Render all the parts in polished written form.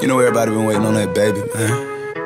You know everybody been waiting on that baby, man.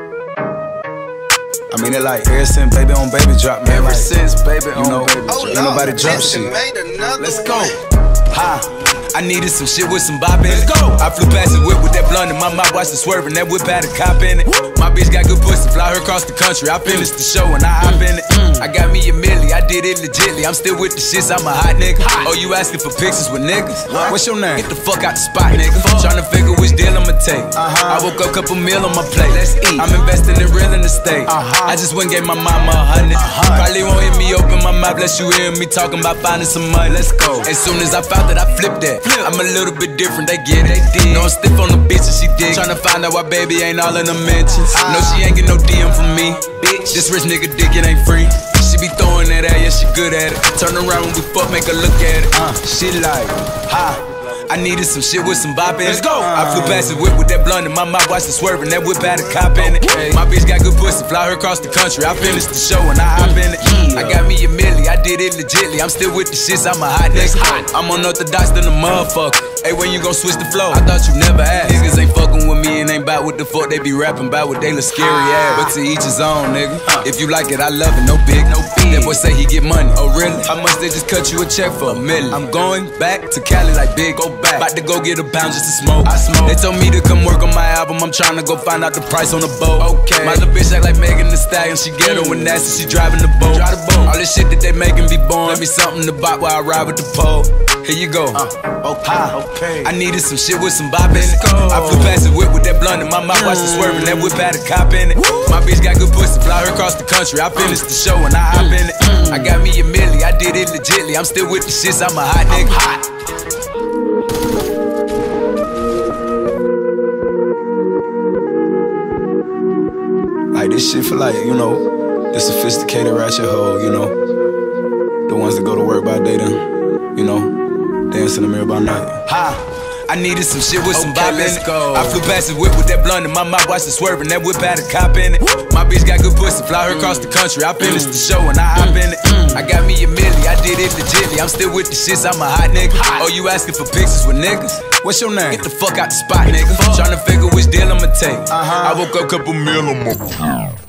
I mean, it like ever since baby on baby drop, man. Ever like, since baby on baby drop. drop. Ain't nobody drop shit. Let's go. Ha. I needed some shit with some bop in it. Let's go. I flew past the whip with that blunt in my mouth, watched it swerving. That whip had a cop in it. My bitch got good pussy, fly her across the country. I finished the show and I hop in it. I got me a milli, I did it legitly. I'm still with the shits, I'm a hot nigga. Oh, you asking for pictures with niggas? What's your name? Get the fuck out the spot, nigga. Tryna figure which deal I'ma take. I woke up, couple meal on my plate. Let's eat. I'm investing in real estate. I just went and gave my mama 100. Probably won't hear me open my mouth, bless you hear me talking about finding some money. Let's go. As soon as I found that, I flipped that. I'm a little bit different, they get it. No, I'm stiff on the bitch and she dig. Tryna find out why baby ain't all in the mentions. No, she ain't get no DM from me. Bitch, this rich nigga dick, it ain't free. She be throwing that at, yeah, she good at it. Turn around when we fuck, make her look at it. She like, ha. I needed some shit with some bop in it. Let's go. I flew past the whip with that blunt in my mouth, watched it swerving. That whip had a cop in it. My bitch got good pussy, fly her across the country. I finished the show and I hop in it. I got me a milli, I did it legitly. I'm still with the shits, I'm a hot nigga. I'm unorthodox than a motherfucker. Hey, when you gon' switch the flow? I thought you never asked. Niggas ain't fucking with me and ain't bout what the fuck they be rapping about, what they look scary ass. But to each his own, nigga. If you like it, I love it, no big, no fee. That boy say he get money. Oh really? How much they just cut you a check for? $1 million. I'm going back to Cali like big, go back. About to go get a pound just to smoke. I smoke. They told me to come work on my album. I'm trying to go find out the price on the boat. Okay. My little bitch act like Megan Thee Stallion. She ghetto and nasty, she driving the boat. All this shit that they making be born. Let me something to buy while I ride with the pole. Here you go. Okay. I needed some shit with some bop in it. I flew past the whip with that blunt in my mouth, watched it swerving. That whip had a cop in it. My bitch got good pussy, fly her across the country. I finished the show and I hop in it. I got me a milli, I did it legitly. I'm still with the shits, I'm a hot nigga. Like this shit for like, you know, the sophisticated ratchet hoe, you know, the ones that go to work by day then, you know, dance in the mirror by night. I needed some shit with some bop in it. I flew past the whip with that blunt in my mouth, watched it swerving. That whip had a cop in it. My bitch got good pussy, fly her across the country. I finished the show and I hop in it. I got me a milli, I did it legitly. I'm still with the shits, I'm a hot nigga. Oh, you asking for pictures with niggas? What's your name? Get the fuck out the spot, nigga. Tryna figure which deal I'ma take. I woke up, couple meal on my